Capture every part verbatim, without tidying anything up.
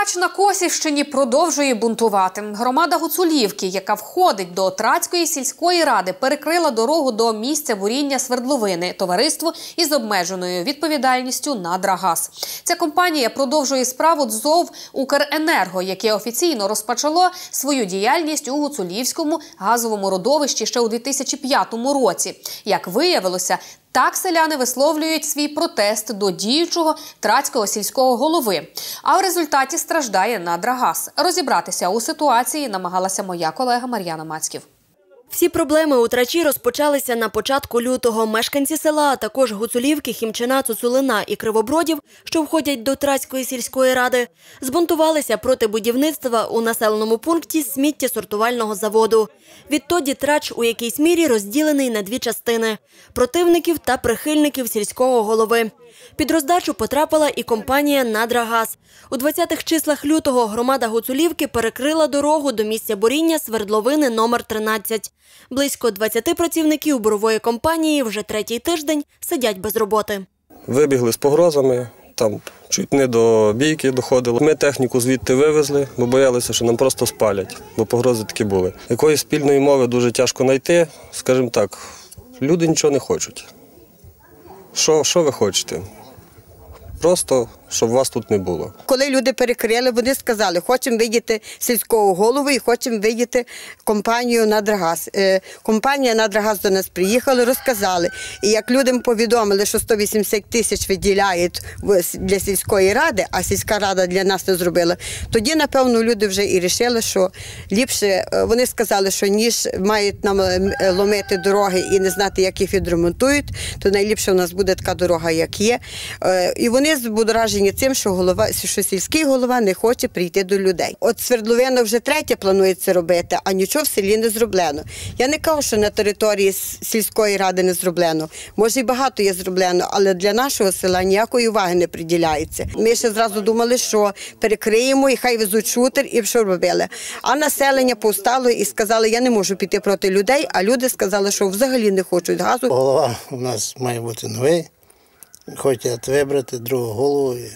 Трач на Косівщині продовжує бунтувати. Громада Гуцулівки, яка входить до Трацької сільської ради, перекрила дорогу до місця буріння свердловини товариству із обмеженою відповідальністю «Надрагаз». Ця компанія продовжує справу ДЗОВ «Укренерго», яке офіційно розпочало свою діяльність у Гуцулівському газовому родовищі ще у дві тисячі п'ятому році. Як виявилося, так селяни висловлюють свій протест до діючого трацького сільського голови. А в результаті страждає «Надрагаз». Розібратися у ситуації намагалася моя колега Мар'яна Мацьків. Всі проблеми у Трачі розпочалися на початку лютого. Мешканці села, а також Гуцулівки, Хімчина, Цуцулина і Кривобродів, що входять до Трацької сільської ради, збунтувалися проти будівництва у населеному пункті сміттєсортувального заводу. Відтоді Трач у якійсь мірі розділений на дві частини – противників та прихильників сільського голови. Під роздачу потрапила і компанія «Надрагаз». У двадцятих числах лютого громада Гуцулівки перекрила дорогу до місця буріння свердловини номер тринадцять. Близько двадцяти працівників бурової компанії вже третій тиждень сидять без роботи. Вибігли з погрозами, там чуть не до бійки доходило. Ми техніку звідти вивезли, бо боялися, що нам просто спалять, бо погрози такі були. Якоїсь спільної мови дуже тяжко знайти, скажімо так, люди нічого не хочуть. Що, що ви хочете? Просто, щоб вас тут не було. Коли люди перекрили, вони сказали, хочемо видіти сільського голову і хочемо видіти компанію «Надрагаз». Компанія «Надрагаз» до нас приїхала, розказали. І як людям повідомили, що сто вісімдесят тисяч виділяють для сільської ради, а сільська рада для нас не зробила, тоді, напевно, люди вже і вирішили, що ліпше, вони сказали, що ніж мають нам ломити дороги і не знати, як їх відремонтують, то найліпше у нас буде така дорога, як є. І вони збудоражені цим, що, голова, що сільський голова не хоче прийти до людей. От свердловина вже третє планується робити, а нічого в селі не зроблено. Я не кажу, що на території сільської ради не зроблено. Може, і багато є зроблено, але для нашого села ніякої уваги не приділяється. Ми ще зразу думали, що перекриємо і хай везуть шутер, і що робили. А населення повстало і сказали, я не можу піти проти людей, а люди сказали, що взагалі не хочуть газу. Голова у нас має бути новий. Хочуть вибрати другу голову і,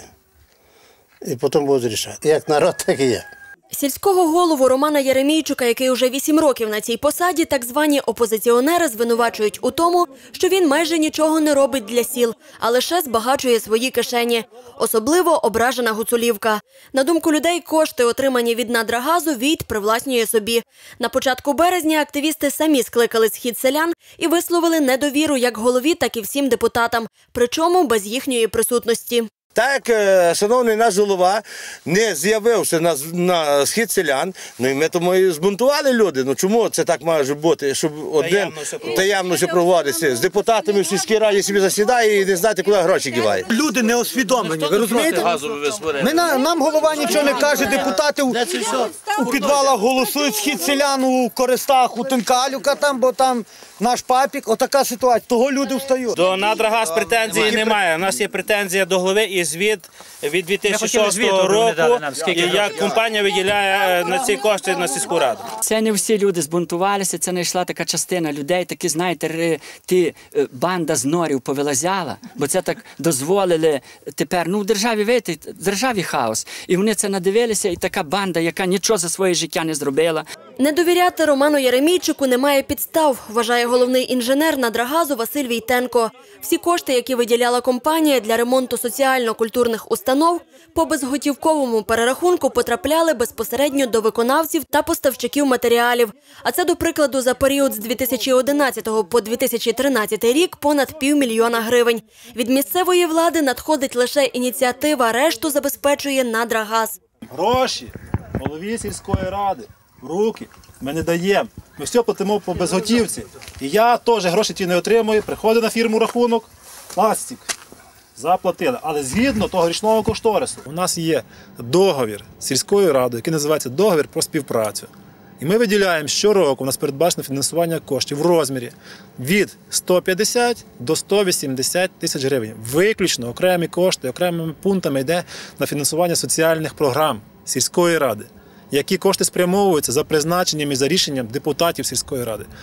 і потім будуть рішати. Як народ, так і є. Сільського голову Романа Єремійчука, який уже вісім років на цій посаді, так звані опозиціонери звинувачують у тому, що він майже нічого не робить для сіл, а лише збагачує свої кишені. Особливо ображена Гуцулівка. На думку людей, кошти, отримані від «Надрагазу», Війт привласнює собі. На початку березня активісти самі скликали схід селян і висловили недовіру як голові, так і всім депутатам, причому без їхньої присутності. Так, шановний наш голова не з'явився на, на схід селян, ну і ми тому і збунтували люди. Ну чому це так може бути, щоб один таємно все проводиться, з депутатами в сільській раді собі засідає і не знати, куди гроші діває. Люди не освідомлені, ви розумієте? Ми, нам голова нічого не каже, депутати у, у підвалах голосують, схід селян у Користах, у Тинкалюка там, бо там наш папік, отака ситуація, того люди встають. До «Надрагаз» претензій немає, у нас є претензія до голови і звіт від дві тисячі шостого року, як компанія виділяє на ці кошти на сільську раду. Це не всі люди збунтувалися, це не йшла така частина людей, такі, знаєте, ті банда з норів повилазяла, бо це так дозволили тепер, ну в державі, вийти, в державі хаос. І вони це надивилися, і така банда, яка нічого за своє життя не зробила. Не довіряти Роману Єремійчуку немає підстав, вважає головний інженер «Надрагазу» Василь Війтенко. Всі кошти, які виділяла компанія для ремонту соціально-культурних установ, по безготівковому перерахунку потрапляли безпосередньо до виконавців та поставщиків матеріалів. А це, до прикладу, за період з дві тисячі одинадцятого по дві тисячі тринадцятий рік понад півмільйона гривень. Від місцевої влади надходить лише ініціатива, решту забезпечує «Надрагаз». Гроші голові сільської ради в руки ми не даємо. Ми все платимо по безготівці. І я теж гроші ті не отримую, приходить на фірму рахунок, пластик. Заплатили. Але згідно того річного кошторису. У нас є договір з сільською радою, який називається договір про співпрацю. І ми виділяємо щороку, у нас передбачено фінансування коштів в розмірі від ста п'ятдесят до ста вісімдесят тисяч гривень. Виключно окремі кошти, окремими пунктами йде на фінансування соціальних програм сільської ради, які кошти спрямовуються за призначенням і за рішенням депутатів сільської ради.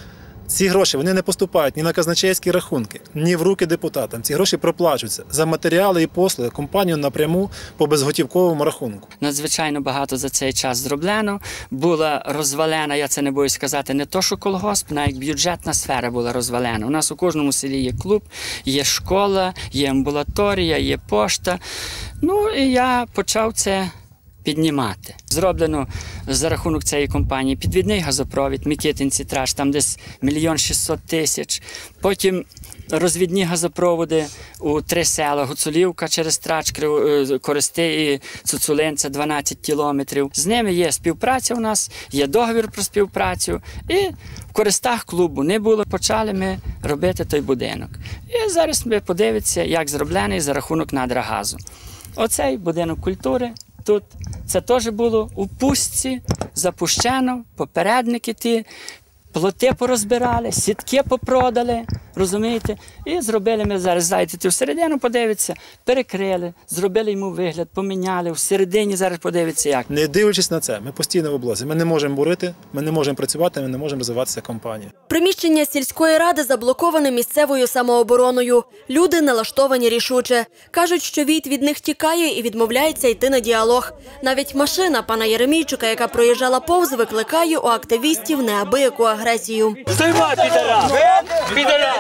Ці гроші вони не поступають ні на казначейські рахунки, ні в руки депутатам. Ці гроші проплачуються за матеріали і послуги компанію напряму по безготівковому рахунку. Надзвичайно багато за цей час зроблено. Була розвалена, я це не боюсь сказати, не то що колгосп, навіть бюджетна сфера була розвалена. У нас у кожному селі є клуб, є школа, є амбулаторія, є пошта. Ну і я почав це піднімати. Зроблено за рахунок цієї компанії підвідний газопровід, Микитинці-Траш, там десь мільйон шістсот тисяч. Потім розвідні газопроводи у три села, Гуцулівка через Трач, Користи і Цуцулин, це дванадцять кілометрів. З ними є співпраця у нас, є договір про співпрацю. І в Користах клубу не було, почали ми робити той будинок. І зараз ви подивитеся, як зроблений за рахунок Надрагазу. Оцей будинок культури. Тут це теж було у пустці, запущено, попередники ті, плоти порозбирали, сітки попродали, розумієте? І зробили ми зараз, зайдете всередину, подивіться, перекрили, зробили йому вигляд, поміняли, всередині зараз подивіться як. Не дивлячись на це, ми постійно в облозі. Ми не можемо бурити, ми не можемо працювати, ми не можемо розвиватися компанія. Приміщення сільської ради заблоковане місцевою самообороною. Люди налаштовані рішуче. Кажуть, що Війт від них тікає і відмовляється йти на діалог. Навіть машина пана Єремійчука, яка проїжджала повз, викликає у активістів неабияку агресію. Стойма, підара! Підара!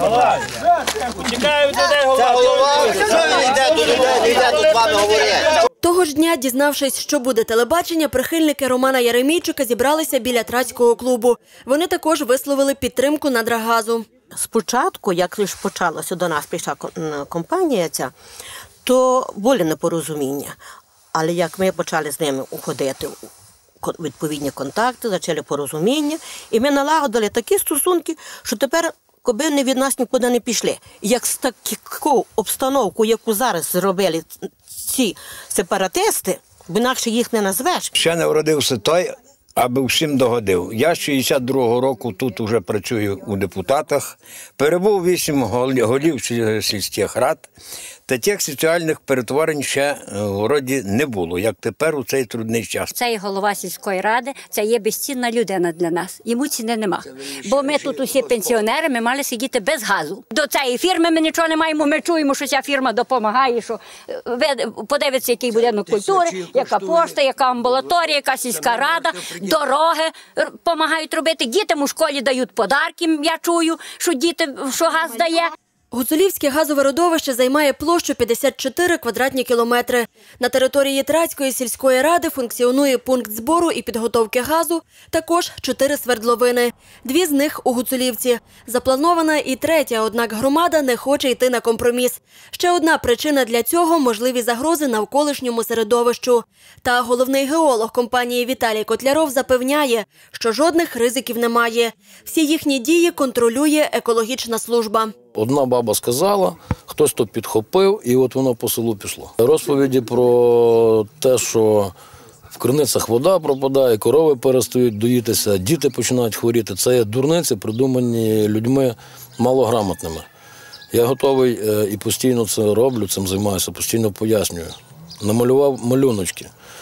Чекаю людей говорити. Того ж дня, дізнавшись, що буде телебачення, прихильники Романа Єремійчука зібралися біля Трацького клубу. Вони також висловили підтримку Надрагазу. Спочатку, як лише почалося, до нас прийшла компанія ця, то були непорозуміння. Але як ми почали з ними уходити у відповідні контакти, почали порозуміння, і ми налагодили такі стосунки, що тепер коби не від нас нікуди не пішли. Як з таку обстановку, яку зараз зробили ці сепаратисти, бо інакше їх не назвеш. Ще не вродився той, аби всім догодив. Я з шістдесят другого року тут вже працюю у депутатах, перебув вісім голів сільських рад, та тих соціальних перетворень ще в городі не було, як тепер у цей трудний час. Цей голова сільської ради, це є безцінна людина для нас. Йому ціни нема. Бо ми тут усі пенсіонери, ми мали сидіти без газу. До цієї фірми ми нічого не маємо, ми чуємо, що ця фірма допомагає, що подивиться, який будинок культури, яка пошта, яка амбулаторія, яка сільська рада, дороги допомагають робити, дітям у школі дають подарки, я чую, що діти, що газ дає. Гуцулівське газове родовище займає площу п'ятдесят чотири квадратні кілометри. На території Трацької сільської ради функціонує пункт збору і підготовки газу, також чотири свердловини. Дві з них у Гуцулівці. Запланована і третя, однак громада не хоче йти на компроміс. Ще одна причина для цього – можливі загрози навколишньому середовищу. Та головний геолог компанії Віталій Котляров запевняє, що жодних ризиків немає. Всі їхні дії контролює екологічна служба. Одна баба сказала, хтось то підхопив, і от воно по селу пішло. Розповіді про те, що в криницях вода пропадає, корови перестають доїтися, діти починають хворіти. Це є дурниці, придумані людьми малограмотними. Я готовий і постійно це роблю, цим займаюся, постійно пояснюю. Намалював малюночки.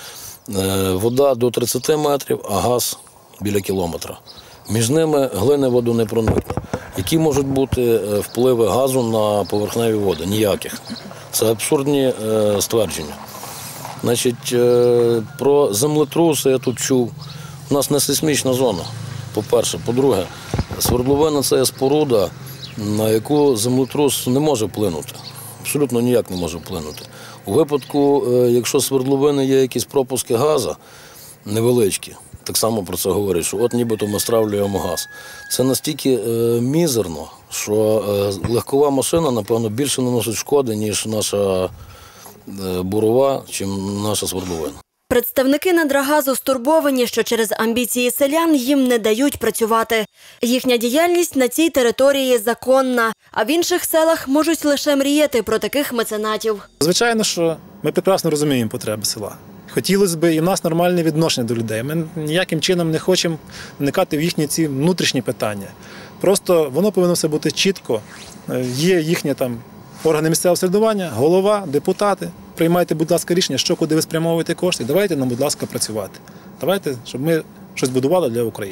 Вода до тридцяти метрів, а газ біля кілометра. Між ними глини воду не проникне. Які можуть бути впливи газу на поверхневі води? Ніяких. Це абсурдні е, ствердження. Значить, е, про землетруси я тут чув. У нас не сейсмічна зона, по-перше. По-друге, свердловина – це є споруда, на яку землетрус не може вплинути. Абсолютно ніяк не може вплинути. У випадку, е, якщо свердловини є якісь пропуски газу, невеличкі, так само про це говорять, що от нібито ми стравлюємо газ. Це настільки е, мізерно, що е, легкова машина, напевно, більше наносить шкоди, ніж наша е, бурова, чим наша свердловина. Представники Надрагазу стурбовані, що через амбіції селян їм не дають працювати. Їхня діяльність на цій території законна, а в інших селах можуть лише мріяти про таких меценатів. Звичайно, що ми прекрасно розуміємо потреби села. Хотілося б і в нас нормальне відношення до людей. Ми ніяким чином не хочемо вникати в їхні ці внутрішні питання. Просто воно повинно все бути чітко. Є їхні там органи місцевого самоврядування, голова, депутати. Приймайте, будь ласка, рішення, що куди ви спрямовуєте кошти. Давайте нам, будь ласка, працювати. Давайте, щоб ми щось будували для України.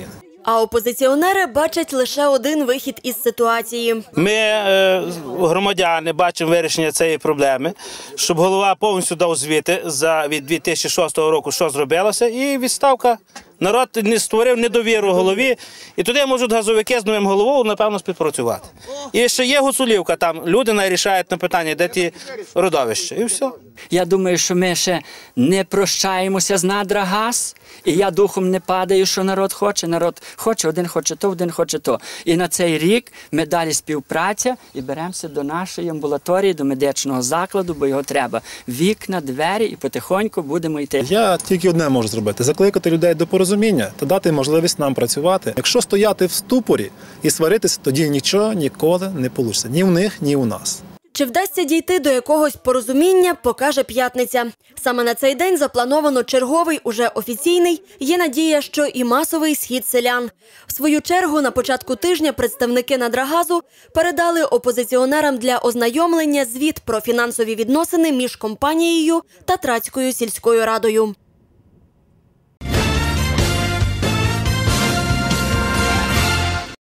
А опозиціонери бачать лише один вихід із ситуації. Ми, е, громадяни, бачимо вирішення цієї проблеми, щоб голова повністю дав звіти за від дві тисячі шостого року, що зробилося, і відставка. Народ не створив недовіру голові, і туди можуть газовики з новим головою, напевно, співпрацювати. І ще є Гуцулівка, там люди нарішають на питання, де ті родовища, і все. Я думаю, що ми ще не прощаємося з Надрагаз, і я духом не падаю, що народ хоче. Народ хоче, один хоче то, один хоче то. І на цей рік ми далі співпраця і беремося до нашої амбулаторії, до медичного закладу, бо його треба. Вікна, двері і потихоньку будемо йти. Я тільки одне можу зробити – закликати людей до порозуміння та дати можливість нам працювати. Якщо стояти в ступорі і сваритися, тоді нічого ніколи не вийде. Ні в них, ні у нас. Чи вдасться дійти до якогось порозуміння, покаже п'ятниця. Саме на цей день заплановано черговий, уже офіційний, є надія, що і масовий схід селян. В свою чергу, на початку тижня представники Надрагазу передали опозиціонерам для ознайомлення звіт про фінансові відносини між компанією та Трацькою сільською радою.